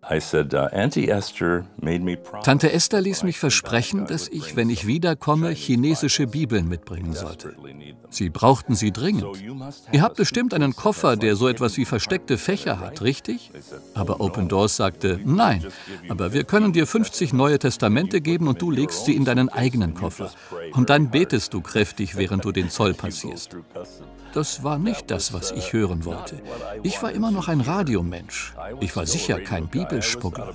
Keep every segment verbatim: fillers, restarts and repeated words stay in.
Tante Esther ließ mich versprechen, dass ich, wenn ich wiederkomme, chinesische Bibeln mitbringen sollte. Sie brauchten sie dringend. Ihr habt bestimmt einen Koffer, der so etwas wie versteckte Fächer hat, richtig? Aber Open Doors sagte, nein, aber wir können dir fünfzig Neue Testamente geben und du legst sie in deinen eigenen Koffer. Und dann betest du kräftig, während du den Zoll passierst. Das war nicht das, was ich hören wollte. Ich war immer noch ein Radiomensch. Ich war sicher kein Bibelschmuggler.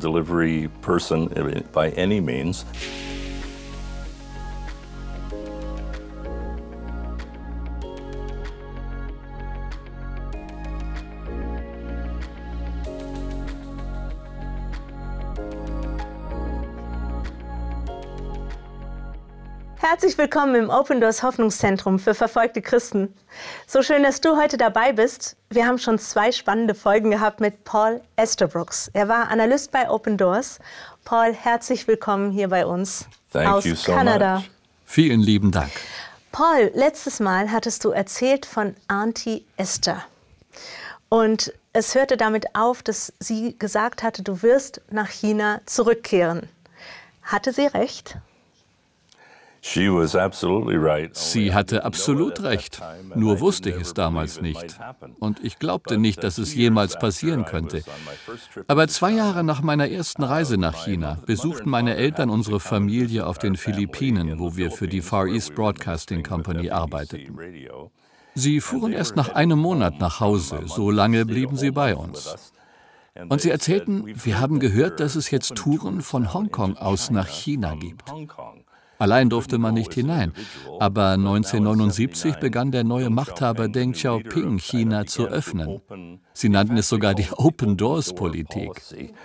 Herzlich willkommen im Open Doors Hoffnungszentrum für verfolgte Christen. So schön, dass du heute dabei bist. Wir haben schon zwei spannende Folgen gehabt mit Paul Estabrooks. Er war Analyst bei Open Doors. Paul, herzlich willkommen hier bei uns Thank aus you so Kanada. much. Vielen lieben Dank. Paul, letztes Mal hattest du erzählt von Auntie Esther. Und es hörte damit auf, dass sie gesagt hatte, du wirst nach China zurückkehren. Hatte sie recht? Sie hatte absolut recht, nur wusste ich es damals nicht. Und ich glaubte nicht, dass es jemals passieren könnte. Aber zwei Jahre nach meiner ersten Reise nach China besuchten meine Eltern unsere Familie auf den Philippinen, wo wir für die Far East Broadcasting Company arbeiteten. Sie fuhren erst nach einem Monat nach Hause, so lange blieben sie bei uns. Und sie erzählten, wir haben gehört, dass es jetzt Touren von Hongkong aus nach China gibt. Allein durfte man nicht hinein. Aber neunzehnhundertneunundsiebzig begann der neue Machthaber Deng Xiaoping, China zu öffnen. Sie nannten es sogar die Open Doors Politik.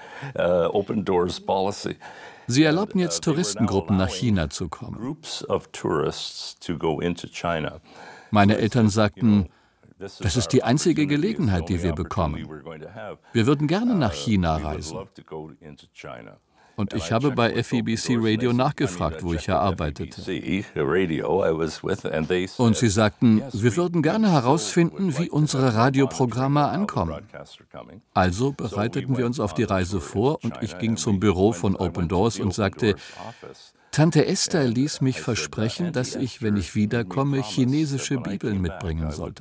Sie erlaubten jetzt Touristengruppen nach China zu kommen. Meine Eltern sagten, das ist die einzige Gelegenheit, die wir bekommen. Wir würden gerne nach China reisen. Und ich habe bei F E B C Radio nachgefragt, wo ich ja arbeitete. Und sie sagten, wir würden gerne herausfinden, wie unsere Radioprogramme ankommen. Also bereiteten wir uns auf die Reise vor und ich ging zum Büro von Open Doors und sagte, Tante Esther ließ mich versprechen, dass ich, wenn ich wiederkomme, chinesische Bibeln mitbringen sollte.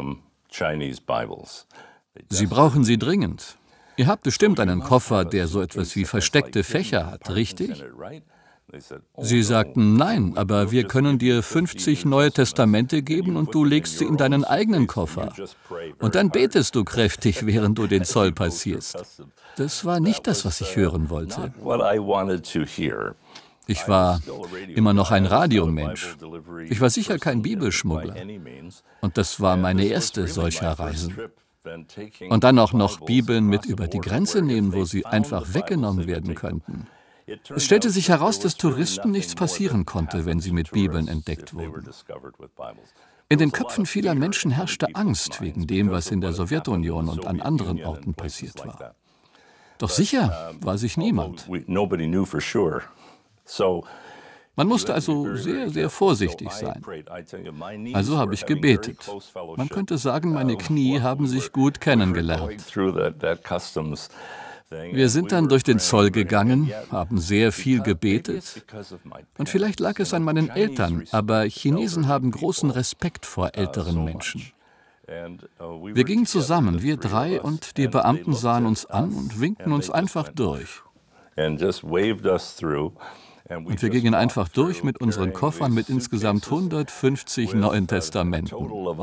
Sie brauchen sie dringend. Ihr habt bestimmt einen Koffer, der so etwas wie versteckte Fächer hat, richtig? Sie sagten, nein, aber wir können dir fünfzig Neue Testamente geben und du legst sie in deinen eigenen Koffer. Und dann betest du kräftig, während du den Zoll passierst. Das war nicht das, was ich hören wollte. Ich war immer noch ein Radiomensch. Ich war sicher kein Bibelschmuggler. Und das war meine erste solcher Reisen. Und dann auch noch Bibeln mit über die Grenze nehmen, wo sie einfach weggenommen werden könnten. Es stellte sich heraus, dass Touristen nichts passieren konnte, wenn sie mit Bibeln entdeckt wurden. In den Köpfen vieler Menschen herrschte Angst wegen dem, was in der Sowjetunion und an anderen Orten passiert war. Doch sicher war sich niemand. Man musste also sehr, sehr vorsichtig sein. Also habe ich gebetet. Man könnte sagen, meine Knie haben sich gut kennengelernt. Wir sind dann durch den Zoll gegangen, haben sehr viel gebetet. Und vielleicht lag es an meinen Eltern, aber Chinesen haben großen Respekt vor älteren Menschen. Wir gingen zusammen, wir drei, und die Beamten sahen uns an und winkten uns einfach durch. Und wir gingen einfach durch mit unseren Koffern mit insgesamt hundertfünfzig Neuen Testamenten.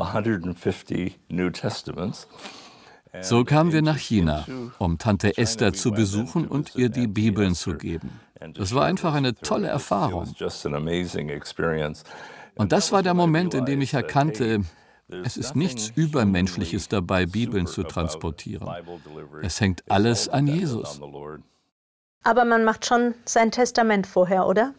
So kamen wir nach China, um Tante Esther zu besuchen und ihr die Bibeln zu geben. Das war einfach eine tolle Erfahrung. Und das war der Moment, in dem ich erkannte, es ist nichts Übermenschliches dabei, Bibeln zu transportieren. Es hängt alles an Jesus. Aber man macht schon sein Testament vorher, oder?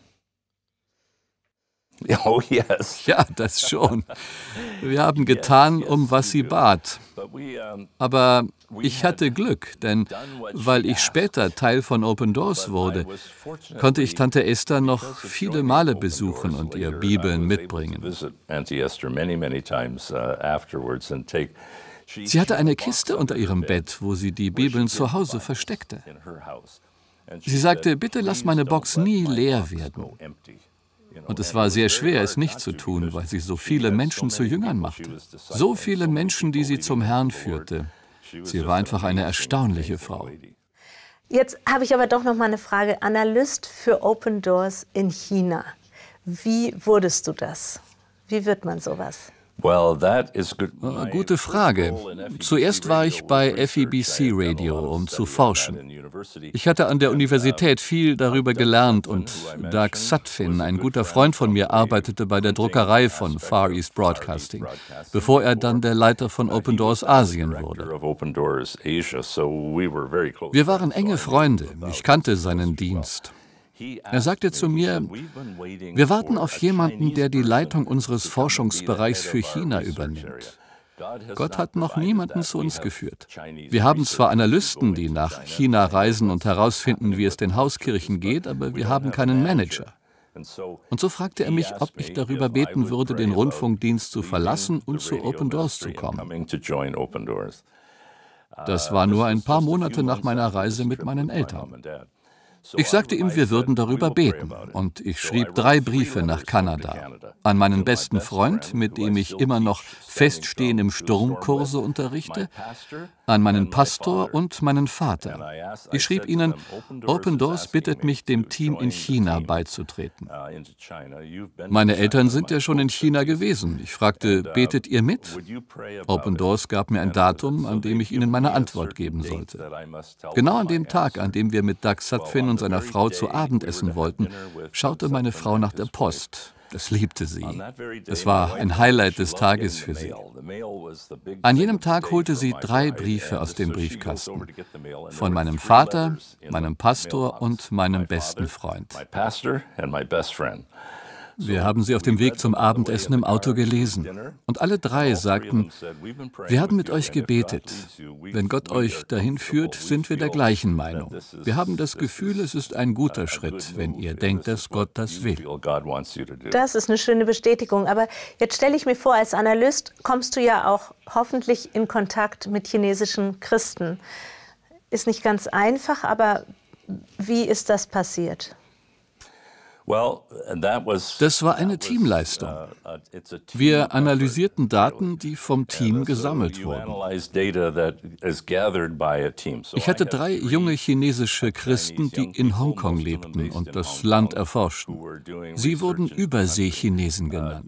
Oh, yes. Ja, das schon. Wir haben getan, um was sie bat. Aber ich hatte Glück, denn weil ich später Teil von Open Doors wurde, konnte ich Tante Esther noch viele Male besuchen und ihr Bibeln mitbringen. Sie hatte eine Kiste unter ihrem Bett, wo sie die Bibeln zu Hause versteckte. Sie sagte, bitte lass meine Box nie leer werden. Und es war sehr schwer, es nicht zu tun, weil sie so viele Menschen zu Jüngern machte. So viele Menschen, die sie zum Herrn führte. Sie war einfach eine erstaunliche Frau. Jetzt habe ich aber doch noch mal eine Frage. Analyst für Open Doors in China. Wie wurdest du das? Wie wird man sowas? Gute Frage. Zuerst war ich bei F E B C Radio, um zu forschen. Ich hatte an der Universität viel darüber gelernt und Doug Sutphin, ein guter Freund von mir, arbeitete bei der Druckerei von Far East Broadcasting, bevor er dann der Leiter von Open Doors Asien wurde. Wir waren enge Freunde. Ich kannte seinen Dienst. Er sagte zu mir, wir warten auf jemanden, der die Leitung unseres Forschungsbereichs für China übernimmt. Gott hat noch niemanden zu uns geführt. Wir haben zwar Analysten, die nach China reisen und herausfinden, wie es den Hauskirchen geht, aber wir haben keinen Manager. Und so fragte er mich, ob ich darüber beten würde, den Rundfunkdienst zu verlassen und zu Open Doors zu kommen. Das war nur ein paar Monate nach meiner Reise mit meinen Eltern. Ich sagte ihm, wir würden darüber beten, und ich schrieb drei Briefe nach Kanada. An meinen besten Freund, mit dem ich immer noch Feststehen im Sturmkurse unterrichte, an meinen Pastor und meinen Vater. Ich schrieb ihnen, Open Doors bittet mich, dem Team in China beizutreten. Meine Eltern sind ja schon in China gewesen. Ich fragte, betet ihr mit? Open Doors gab mir ein Datum, an dem ich ihnen meine Antwort geben sollte. Genau an dem Tag, an dem wir mit Doug Sutphin und seiner Frau zu Abend essen wollten, schaute meine Frau nach der Post. Das liebte sie. Es war ein Highlight des Tages für sie. An jenem Tag holte sie drei Briefe aus dem Briefkasten. Von meinem Vater, meinem Pastor und meinem besten Freund. Wir haben sie auf dem Weg zum Abendessen im Auto gelesen. Und alle drei sagten, wir haben mit euch gebetet. Wenn Gott euch dahin führt, sind wir der gleichen Meinung. Wir haben das Gefühl, es ist ein guter Schritt, wenn ihr denkt, dass Gott das will. Das ist eine schöne Bestätigung. Aber jetzt stelle ich mir vor, als Analyst kommst du ja auch hoffentlich in Kontakt mit chinesischen Christen. Ist nicht ganz einfach, aber wie ist das passiert? Das war eine Teamleistung. Wir analysierten Daten, die vom Team gesammelt wurden. Ich hatte drei junge chinesische Christen, die in Hongkong lebten und das Land erforschten. Sie wurden Überseechinesen genannt.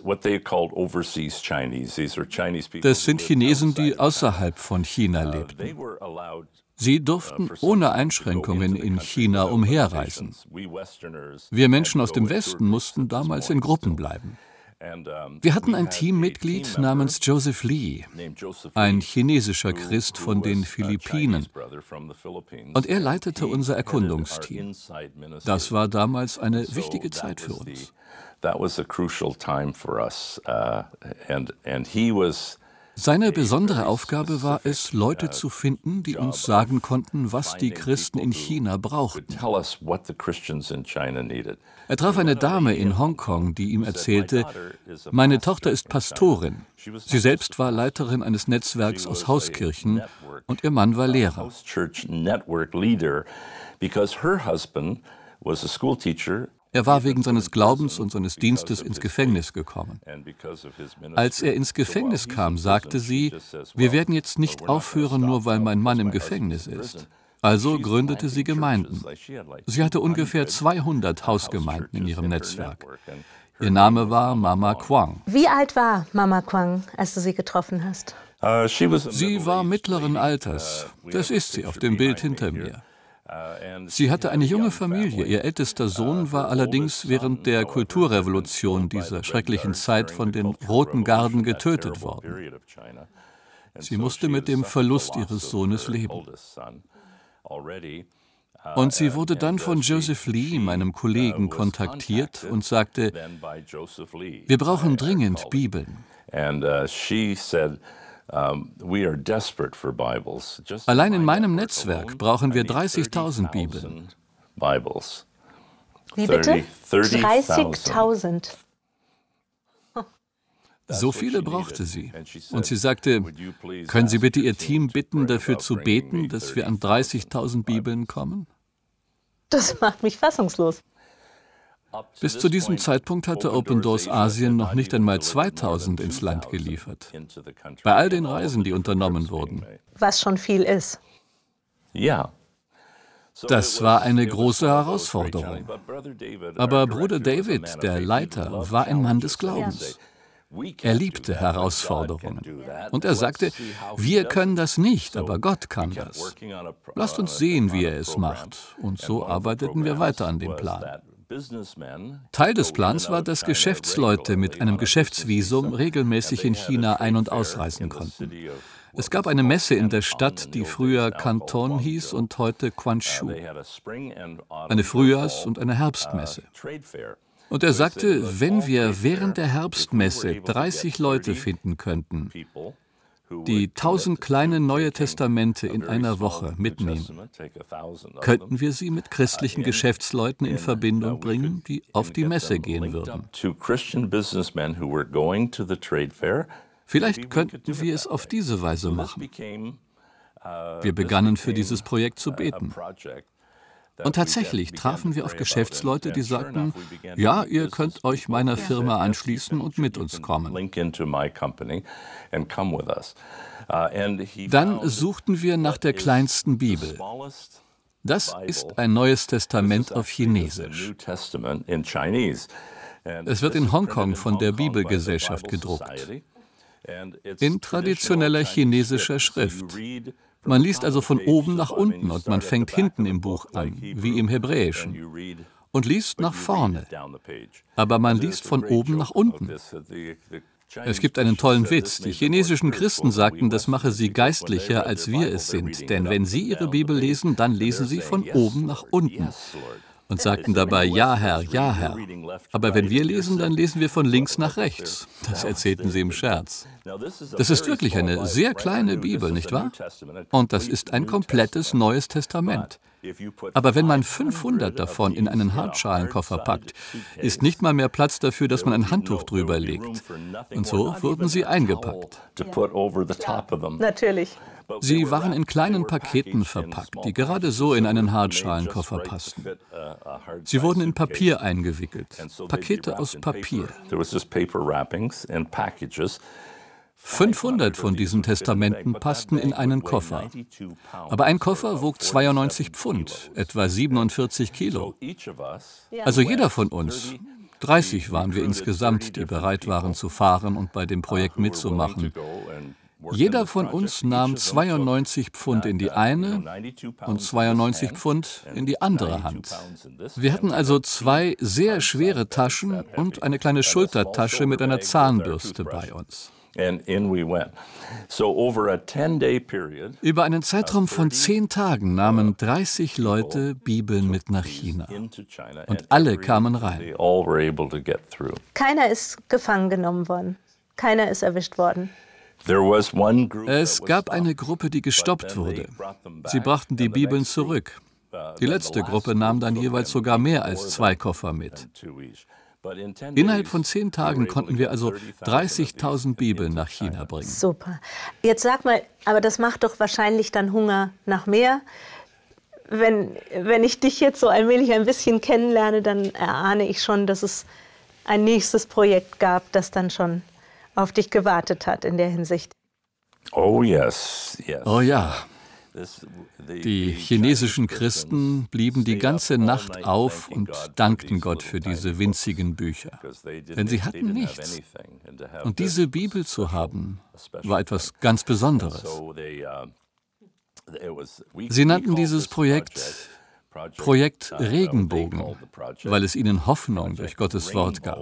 Das sind Chinesen, die außerhalb von China lebten. Sie durften ohne Einschränkungen in China umherreisen. Wir Menschen aus dem Westen mussten damals in Gruppen bleiben. Wir hatten ein Teammitglied namens Joseph Lee, ein chinesischer Christ von den Philippinen. Und er leitete unser Erkundungsteam. Das war damals eine wichtige Zeit für uns. Seine besondere Aufgabe war es, Leute zu finden, die uns sagen konnten, was die Christen in China brauchten. Er traf eine Dame in Hongkong, die ihm erzählte, meine Tochter ist Pastorin. Sie selbst war Leiterin eines Netzwerks aus Hauskirchen und ihr Mann war Lehrer. Er war wegen seines Glaubens und seines Dienstes ins Gefängnis gekommen. Als er ins Gefängnis kam, sagte sie, wir werden jetzt nicht aufhören, nur weil mein Mann im Gefängnis ist. Also gründete sie Gemeinden. Sie hatte ungefähr zweihundert Hausgemeinden in ihrem Netzwerk. Ihr Name war Mama Kwang. Wie alt war Mama Kwang, als du sie getroffen hast? Sie war mittleren Alters. Das ist sie auf dem Bild hinter mir. Sie hatte eine junge Familie. Ihr ältester Sohn war allerdings während der Kulturrevolution dieser schrecklichen Zeit von den Roten Garden getötet worden. Sie musste mit dem Verlust ihres Sohnes leben. Und sie wurde dann von Joseph Lee, meinem Kollegen, kontaktiert und sagte, wir brauchen dringend Bibeln. Allein in meinem Netzwerk brauchen wir dreißigtausend Bibeln. Wie bitte? dreißigtausend. So viele brauchte sie. Und sie sagte, können Sie bitte Ihr Team bitten, dafür zu beten, dass wir an dreißigtausend Bibeln kommen? Das macht mich fassungslos. Bis zu diesem Zeitpunkt hatte Open Doors Asien noch nicht einmal zweitausend ins Land geliefert. Bei all den Reisen, die unternommen wurden. Was schon viel ist. Ja. Das war eine große Herausforderung. Aber Bruder David, der Leiter, war ein Mann des Glaubens. Er liebte Herausforderungen. Und er sagte, wir können das nicht, aber Gott kann das. Lasst uns sehen, wie er es macht. Und so arbeiteten wir weiter an dem Plan. Teil des Plans war, dass Geschäftsleute mit einem Geschäftsvisum regelmäßig in China ein- und ausreisen konnten. Es gab eine Messe in der Stadt, die früher Canton hieß und heute Quanzhou. Eine Frühjahrs- und eine Herbstmesse. Und er sagte, wenn wir während der Herbstmesse dreißig Leute finden könnten, die tausend kleine Neue Testamente in einer Woche mitnehmen, könnten wir sie mit christlichen Geschäftsleuten in Verbindung bringen, die auf die Messe gehen würden. Vielleicht könnten wir es auf diese Weise machen. Wir begannen für dieses Projekt zu beten. Und tatsächlich trafen wir auf Geschäftsleute, die sagten, ja, ihr könnt euch meiner Firma anschließen und mit uns kommen. Dann suchten wir nach der kleinsten Bibel. Das ist ein Neues Testament auf Chinesisch. Es wird in Hongkong von der Bibelgesellschaft gedruckt. In traditioneller chinesischer Schrift. Man liest also von oben nach unten und man fängt hinten im Buch an, wie im Hebräischen, und liest nach vorne. Aber man liest von oben nach unten. Es gibt einen tollen Witz. Die chinesischen Christen sagten, das mache sie geistlicher, als wir es sind. Denn wenn sie ihre Bibel lesen, dann lesen sie von oben nach unten. Und sagten dabei, ja Herr, ja Herr. Aber wenn wir lesen, dann lesen wir von links nach rechts. Das erzählten sie im Scherz. Das ist wirklich eine sehr kleine Bibel, nicht wahr? Und das ist ein komplettes Neues Testament. Aber wenn man fünfhundert davon in einen Hartschalenkoffer packt, ist nicht mal mehr Platz dafür, dass man ein Handtuch drüber legt. Und so wurden sie eingepackt. Natürlich. Sie waren in kleinen Paketen verpackt, die gerade so in einen Hartschalenkoffer passten. Sie wurden in Papier eingewickelt, Pakete aus Papier. fünfhundert von diesen Testamenten passten in einen Koffer. Aber ein Koffer wog zweiundneunzig Pfund, etwa siebenundvierzig Kilo. Also jeder von uns, dreißig waren wir insgesamt, die bereit waren zu fahren und bei dem Projekt mitzumachen. Jeder von uns nahm zweiundneunzig Pfund in die eine und zweiundneunzig Pfund in die andere Hand. Wir hatten also zwei sehr schwere Taschen und eine kleine Schultertasche mit einer Zahnbürste bei uns. Über einen Zeitraum von zehn Tagen nahmen dreißig Leute Bibeln mit nach China. Und alle kamen rein. Keiner ist gefangen genommen worden. Keiner ist erwischt worden. Es gab eine Gruppe, die gestoppt wurde. Sie brachten die Bibeln zurück. Die letzte Gruppe nahm dann jeweils sogar mehr als zwei Koffer mit. Innerhalb von zehn Tagen konnten wir also dreißigtausend Bibeln nach China bringen. Super. Jetzt sag mal, aber das macht doch wahrscheinlich dann Hunger nach mehr. Wenn, wenn ich dich jetzt so allmählich ein bisschen kennenlerne, dann erahne ich schon, dass es ein nächstes Projekt gab, das dann schon auf dich gewartet hat in der Hinsicht. Oh, yes, yes. Oh ja. Die chinesischen Christen blieben die ganze Nacht auf und dankten Gott für diese winzigen Bücher. Denn sie hatten nichts. Und diese Bibel zu haben, war etwas ganz Besonderes. Sie nannten dieses Projekt Projekt Regenbogen, weil es ihnen Hoffnung durch Gottes Wort gab.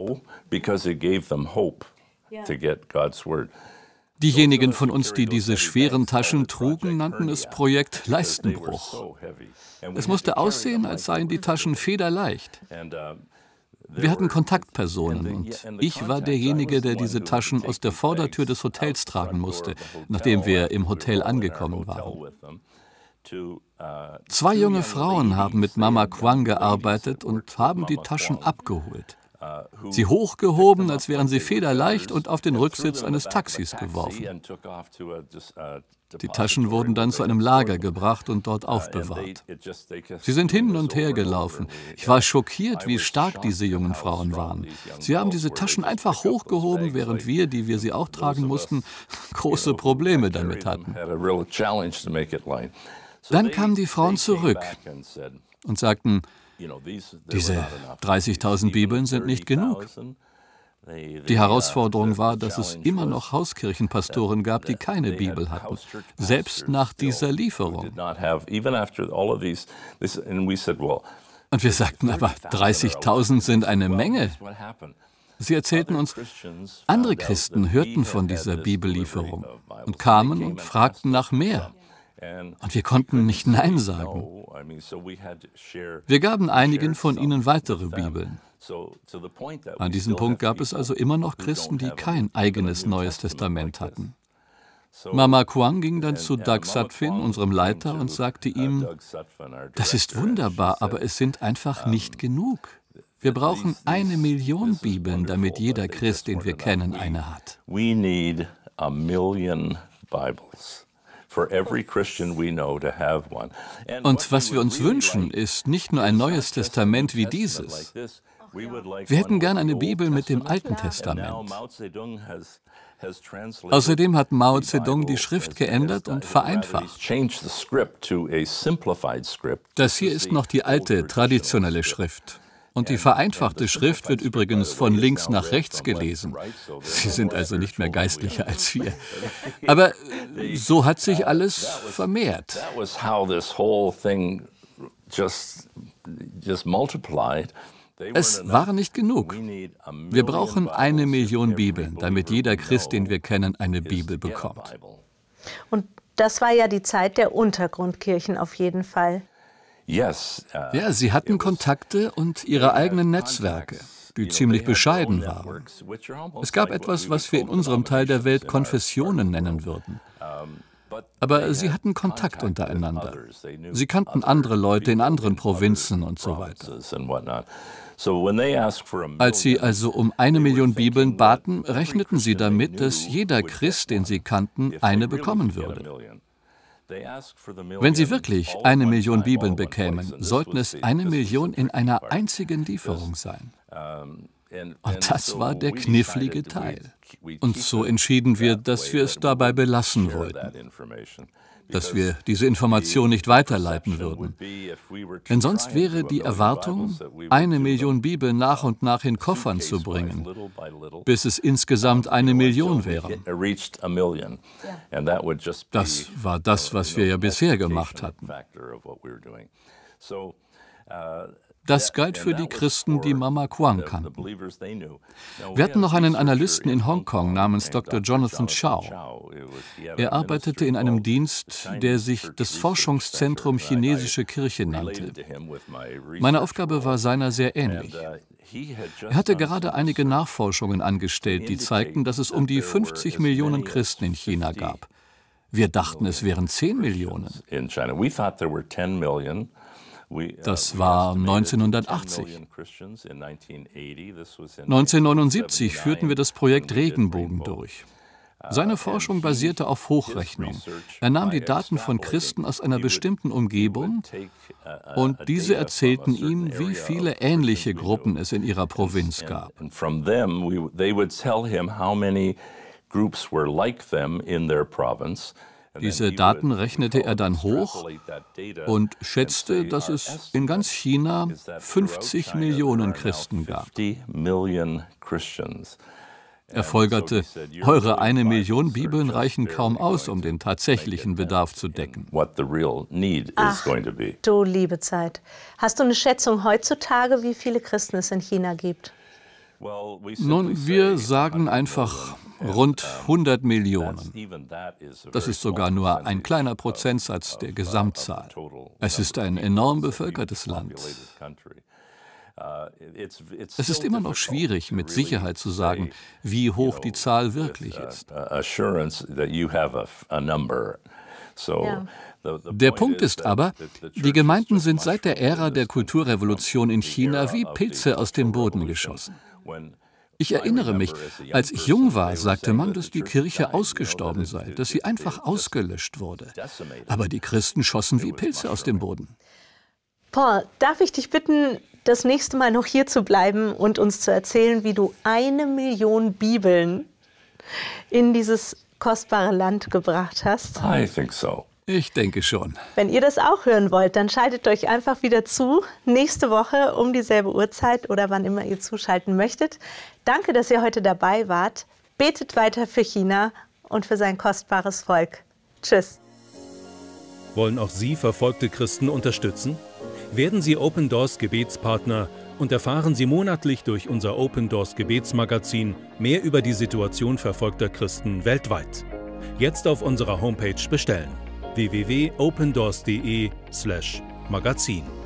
Diejenigen von uns, die diese schweren Taschen trugen, nannten es Projekt Leistenbruch. Es musste aussehen, als seien die Taschen federleicht. Wir hatten Kontaktpersonen und ich war derjenige, der diese Taschen aus der Vordertür des Hotels tragen musste, nachdem wir im Hotel angekommen waren. Zwei junge Frauen haben mit Mama Quang gearbeitet und haben die Taschen abgeholt. Sie hochgehoben, als wären sie federleicht, und auf den Rücksitz eines Taxis geworfen. Die Taschen wurden dann zu einem Lager gebracht und dort aufbewahrt. Sie sind hin und her gelaufen. Ich war schockiert, wie stark diese jungen Frauen waren. Sie haben diese Taschen einfach hochgehoben, während wir, die wir sie auch tragen mussten, große Probleme damit hatten. Dann kamen die Frauen zurück und sagten, diese dreißigtausend Bibeln sind nicht genug. Die Herausforderung war, dass es immer noch Hauskirchenpastoren gab, die keine Bibel hatten, selbst nach dieser Lieferung. Und wir sagten, aber dreißigtausend sind eine Menge. Sie erzählten uns, andere Christen hörten von dieser Bibellieferung und kamen und fragten nach mehr. Und wir konnten nicht Nein sagen. Wir gaben einigen von ihnen weitere Bibeln. An diesem Punkt gab es also immer noch Christen, die kein eigenes Neues Testament hatten. Mama Kwang ging dann zu Doug Sutphin, unserem Leiter, und sagte ihm, das ist wunderbar, aber es sind einfach nicht genug. Wir brauchen eine Million Bibeln, damit jeder Christ, den wir kennen, eine hat. We need a million Bibles. Und was wir uns wünschen, ist nicht nur ein neues Testament wie dieses. Wir hätten gern eine Bibel mit dem Alten Testament. Außerdem hat Mao Zedong die Schrift geändert und vereinfacht. Das hier ist noch die alte, traditionelle Schrift. Und die vereinfachte Schrift wird übrigens von links nach rechts gelesen. Sie sind also nicht mehr geistlicher als wir. Aber so hat sich alles vermehrt. Es war nicht genug. Wir brauchen eine Million Bibeln, damit jeder Christ, den wir kennen, eine Bibel bekommt. Und das war ja die Zeit der Untergrundkirchen auf jeden Fall. Ja, sie hatten Kontakte und ihre eigenen Netzwerke, die ziemlich bescheiden waren. Es gab etwas, was wir in unserem Teil der Welt Konfessionen nennen würden. Aber sie hatten Kontakt untereinander. Sie kannten andere Leute in anderen Provinzen und so weiter. Als sie also um eine Million Bibeln baten, rechneten sie damit, dass jeder Christ, den sie kannten, eine bekommen würde. Wenn sie wirklich eine Million Bibeln bekämen, sollten es eine Million in einer einzigen Lieferung sein. Und das war der knifflige Teil. Und so entschieden wir, dass wir es dabei belassen wollten, dass wir diese Information nicht weiterleiten würden. Denn sonst wäre die Erwartung, eine Million Bibeln nach und nach in Koffern zu bringen, bis es insgesamt eine Million wären. Das war das, was wir ja bisher gemacht hatten. Das galt für die Christen, die Mama Kwang kannten. Wir hatten noch einen Analysten in Hongkong namens Doktor Jonathan Chow. Er arbeitete in einem Dienst, der sich das Forschungszentrum Chinesische Kirche nannte. Meine Aufgabe war seiner sehr ähnlich. Er hatte gerade einige Nachforschungen angestellt, die zeigten, dass es um die fünfzig Millionen Christen in China gab. Wir dachten, es wären zehn Millionen. Das war neunzehnhundertachtzig. neunzehnhundertneunundsiebzig führten wir das Projekt Regenbogen durch. Seine Forschung basierte auf Hochrechnung. Er nahm die Daten von Christen aus einer bestimmten Umgebung und diese erzählten ihm, wie viele ähnliche Gruppen es in ihrer Provinz gab. Diese Daten rechnete er dann hoch und schätzte, dass es in ganz China fünfzig Millionen Christen gab. Er folgerte, eure eine Million Bibeln reichen kaum aus, um den tatsächlichen Bedarf zu decken. Ach, du liebe Zeit. Hast du eine Schätzung heutzutage, wie viele Christen es in China gibt? Nun, wir sagen einfach rund hundert Millionen. Das ist sogar nur ein kleiner Prozentsatz der Gesamtzahl. Es ist ein enorm bevölkertes Land. Es ist immer noch schwierig, mit Sicherheit zu sagen, wie hoch die Zahl wirklich ist. Ja. Der Punkt ist aber, die Gemeinden sind seit der Ära der Kulturrevolution in China wie Pilze aus dem Boden geschossen. Ich erinnere mich, als ich jung war, sagte man, dass die Kirche ausgestorben sei, dass sie einfach ausgelöscht wurde. Aber die Christen schossen wie Pilze aus dem Boden. Paul, darf ich dich bitten, das nächste Mal noch hier zu bleiben und uns zu erzählen, wie du eine Million Bibeln in dieses kostbare Land gebracht hast? I think so. Ich denke schon. Wenn ihr das auch hören wollt, dann schaltet euch einfach wieder zu, nächste Woche um dieselbe Uhrzeit oder wann immer ihr zuschalten möchtet. Danke, dass ihr heute dabei wart. Betet weiter für China und für sein kostbares Volk. Tschüss. Wollen auch Sie verfolgte Christen unterstützen? Werden Sie Open Doors Gebetspartner und erfahren Sie monatlich durch unser Open Doors Gebetsmagazin mehr über die Situation verfolgter Christen weltweit. Jetzt auf unserer Homepage bestellen: w w w punkt opendoors punkt de slash magazin.